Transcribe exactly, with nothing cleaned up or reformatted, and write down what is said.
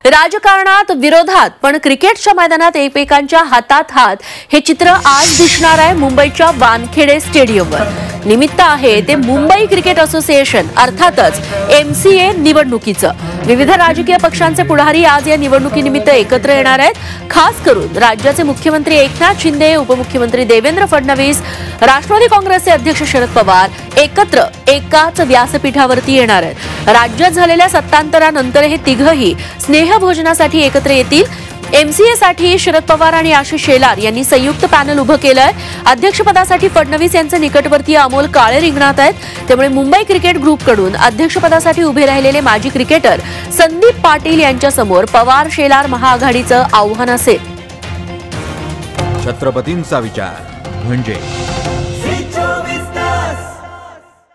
राजकारणात विरोधात पण क्रिकेटच्या मैदानात एकमेकांच्या हातात हात हे चित्र आज दिसणार आहे मुंबईच्या वानखेडे स्टेडियमवर। निमित्त आहे ते मुंबई क्रिकेट असोसिएशन अर्थातच एमसीए निवडणुकीचं। विविध राजकीय पक्षांचे पुढारी आज या निवडणुकीनिमित्त एकत्र येणार आहेत। खास करून राज्याचे मुख्यमंत्री एकनाथ शिंदे, उपमुख्यमंत्री देवेंद्र फडणवीस, राष्ट्रवादी काँग्रेसचे अध्यक्ष शरद पवार एकत्र एकाच व्यासपीठावरती येणार आहेत। राज्यात झालेल्या सत्तांतरानंतर हे तिघही स्नेहभोजनासाठी एकत्र येतील। एमसीए साठी शरद पवार आणि आशिष शेलार यांनी संयुक्त पॅनल उभं केलंय। अध्यक्षपदासाठी फडणवीस यांचे निकटवर्तीय अमोल काळे रिंगणात आहेत। त्यामुळे मुंबई क्रिकेट ग्रुपकडून अध्यक्षपदासाठी उभे राहिलेले माजी क्रिकेटर संदीप पाटील यांच्या समोर पवार शेलार महाआघाडीचं आव्हान असेल। छत्रपतींचा विचार म्हणजे